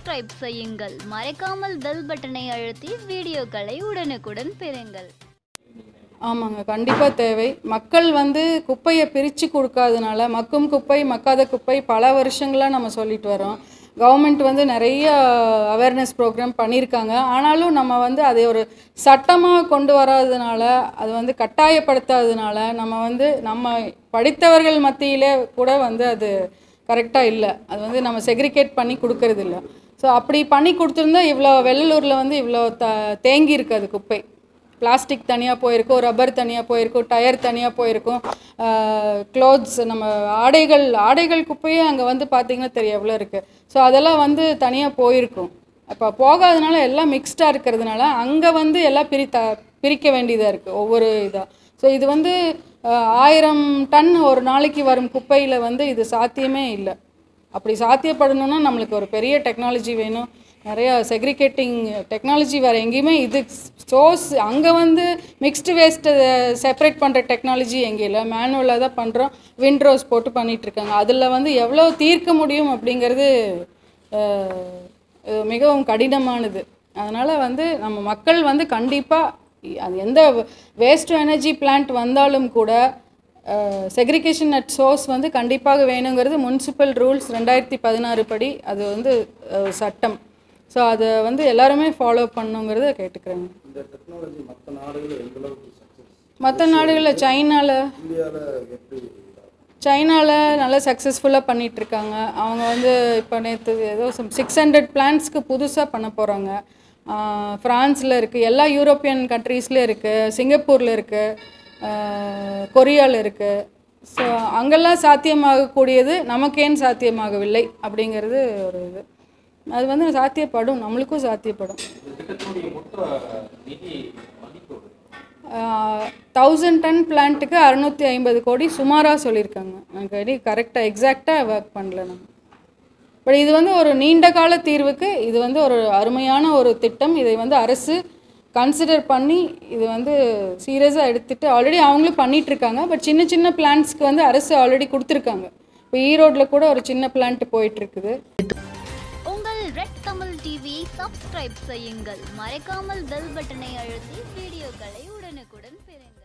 Subscribe செய்யுங்கள். மறக்காமல் bell பட்டனை அழுத்தி வீடியோக்களை உடனுக்குடன் பெறுங்கள். ஆமாங்க, கண்டிப்பாக தேவை. மக்கள் குப்பையை பிரித்து கொடுக்காதனால மக்கும் குப்பை மக்காத குப்பை பல வருஷங்களாக நம்ம சொல்லிட்டு வரோம். கவர்மெண்ட் நிறைய அவேர்னஸ் ப்ரோக்ராம் பண்ணியிருக்காங்க. ஆனாலும் நம்ம அதை ஒரு சட்டமாக கொண்டு வராதனால, அது கட்டாயப்படுத்தாததுனால நம்ம படித்தவர்கள் மத்தியிலே கூட அது கரெக்டாக இல்லை. அது நம்ம செக்ரிகேட் பண்ணி கொடுக்கறது இல்லை. ஸோ அப்படி பண்ணி கொடுத்துருந்தா இவ்வளோ வெள்ளலூரில் இவ்வளோ தேங்கி இருக்காது குப்பை. பிளாஸ்டிக் தனியாக போயிருக்கும், ரப்பர் தனியாக போயிருக்கும், டயர் தனியாக போயிருக்கும், க்ளோத்ஸ் நம்ம ஆடைகள் குப்பையே அங்கே பார்த்திங்கன்னா தெரியும் எவ்வளோ இருக்குது. ஸோ அதெல்லாம் தனியாக போயிருக்கும். இப்போ போகாதனால எல்லாம் மிக்ஸ்டாக இருக்கிறதுனால அங்கே எல்லாம் பிரிக்க வேண்டியதாக இருக்குது ஒவ்வொரு இதாக. ஸோ இது 1000 டன் ஒரு நாளைக்கு வரும் குப்பையில் இது சாத்தியமே இல்லை. அப்படி சாத்தியப்படணும்னா நம்மளுக்கு ஒரு பெரிய டெக்னாலஜி வேணும். நிறையா செக்ரிகேட்டிங் டெக்னாலஜி வேறு எங்கேயுமே இது சோர்ஸ் அங்கே மிக்ஸ்டு வேஸ்ட்டை செப்பரேட் பண்ணுற டெக்னாலஜி எங்கே இல்லை. மேனுவலாக தான் பண்ணுறோம். விண்ட்ரோஸ் போட்டு பண்ணிகிட்ருக்காங்க. அதில் எவ்வளோ தீர்க்க முடியும் அப்படிங்கிறது மிகவும் கடினமானது. அதனால் நம்ம மக்கள் கண்டிப்பாக அது எந்த வேஸ்ட் டு எனர்ஜி பிளான்ட் வந்தாலும் கூட செக்ரிகேஷன் அட் சோர்ஸ் கண்டிப்பாக வேணுங்கிறது முனிசிபல் ரூல்ஸ் 2016 படி அது சட்டம். ஸோ அதை எல்லாருமே ஃபாலோ பண்ணுங்கிறத கேட்டுக்கிறேங்க. மற்ற நாடுகளில் சைனாவில் நல்லா சக்ஸஸ்ஃபுல்லாக பண்ணிகிட்ருக்காங்க. அவங்க இப்போ நேற்று ஏதோ 600 பிளான்ட்ஸ்க்கு புதுசாக பண்ண போகிறாங்க. ஃப்ரான்ஸில் இருக்குது, எல்லா யூரோப்பியன் கண்ட்ரீஸ்லேயும் இருக்குது, சிங்கப்பூரில் இருக்குது, கொரியாவில் இருக்குது. ஸோ அங்கெல்லாம் சாத்தியமாகக்கூடியது நமக்கேன் சாத்தியமாகவில்லை அப்படிங்கிறது ஒரு இது. அது சாத்தியப்படும், நம்மளுக்கும் சாத்தியப்படும். 1000 டன் பிளான்ட்டுக்கு 650 கோடி சுமாராக சொல்லியிருக்காங்க. எனக்கு கரெக்டாக எக்ஸாக்டாக ஒர்க் பண்ணல நம்ம. பட் இது ஒரு நீண்ட கால தீர்வுக்கு இது ஒரு அருமையான ஒரு திட்டம். இதை அரசு கன்சிடர் பண்ணி இது சீரியஸாக எடுத்துகிட்டு ஆல்ரெடி அவங்களும் பண்ணிகிட்ருக்காங்க. பட் சின்ன சின்ன பிளான்ட்ஸ்க்கு அரசு ஆல்ரெடி கொடுத்துருக்காங்க. இப்போ ஈரோட்டில் கூட ஒரு சின்ன பிளான்ட் போயிட்டுருக்குது. உங்கள் ரெட் தமிழ் டிவியை சப்ஸ்கிரைப் செய்யுங்கள். மறக்காமல் பெல் பட்டனை அழுத்தி வீடியோக்களை உடனுக்குடன் பெறுங்கள்.